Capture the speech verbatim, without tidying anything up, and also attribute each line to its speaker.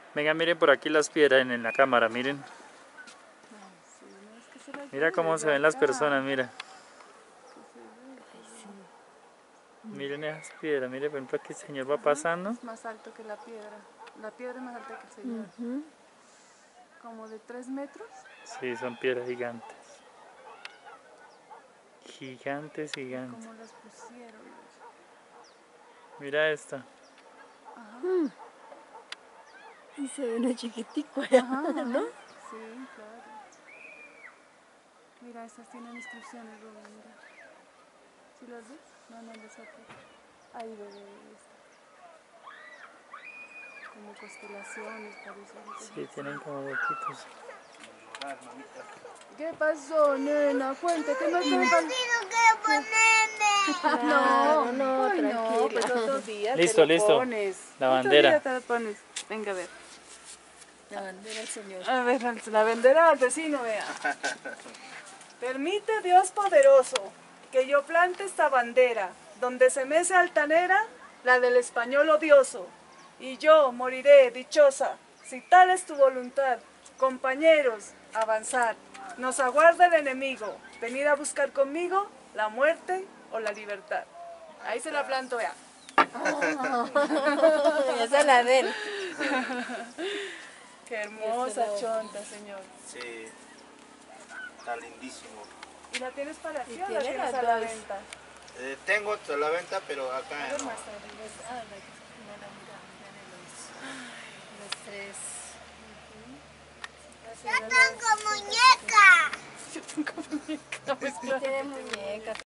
Speaker 1: Venga, miren por aquí las piedras en la cámara, miren. Mira cómo se ven las personas, mira. Miren esas piedras, miren, por ejemplo, aquí el señor va pasando.
Speaker 2: Es más alto que la piedra. La piedra es más alta que el señor.
Speaker 3: Uh-huh.
Speaker 2: Como de tres metros.
Speaker 1: Sí, son piedras gigantes. Gigantes, gigantes.
Speaker 2: ¿Cómo las pusieron?
Speaker 1: Mira esta.
Speaker 2: Ajá.
Speaker 3: Mm. Y se ve una chiquitico allá,
Speaker 2: Ajá, ajá.
Speaker 3: ¿no?
Speaker 2: Sí, claro. Mira, estas tienen inscripciones, Rubén, mira. ¿Sí las ves? No, no las otras. Ahí bebé, esta. Como constelaciones, parece.
Speaker 1: Sí, tienen como huequitos.
Speaker 2: ¿Qué pasó, nena? Cuenta, ¿qué me
Speaker 4: No
Speaker 2: falta?
Speaker 4: tengo que ponerme.
Speaker 2: No,
Speaker 3: no,
Speaker 2: ay, no,
Speaker 3: tranquila.
Speaker 2: pues otro día
Speaker 1: Listo,
Speaker 2: te lo
Speaker 1: listo.
Speaker 2: pones.
Speaker 1: La
Speaker 2: Otro
Speaker 1: bandera.
Speaker 2: día te lo pones. Venga, a ver.
Speaker 3: La bandera del Señor.
Speaker 2: A ver, la bandera al vecino, vea. Permite Dios poderoso que yo plante esta bandera, donde se mece altanera la del español odioso, y yo moriré dichosa, si tal es tu voluntad. Compañeros, avanzar, nos aguarda el enemigo, venid a buscar conmigo la muerte o la libertad. Ahí se la planto, vea.
Speaker 3: Esa es la de él.
Speaker 2: Qué hermosa chonta, señor.
Speaker 5: Sí, está lindísimo.
Speaker 2: ¿Y la tienes para ti
Speaker 3: Y
Speaker 2: o la
Speaker 3: tiene
Speaker 2: tienes
Speaker 3: las
Speaker 2: a la
Speaker 3: dos.
Speaker 2: venta?
Speaker 5: Eh, tengo a la venta, pero acá
Speaker 2: A ver,
Speaker 5: no.
Speaker 2: más tarde.
Speaker 3: Ah, la que no la mira, mira los, los tres.
Speaker 4: Yo tengo muñeca.
Speaker 2: Yo tengo muñeca.
Speaker 3: Tiene muñecas.